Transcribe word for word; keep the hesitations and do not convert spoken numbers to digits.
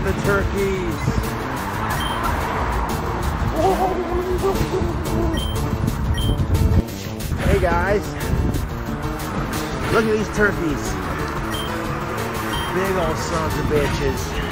the turkeys. Hey guys, look at these turkeys. Big old sons of bitches.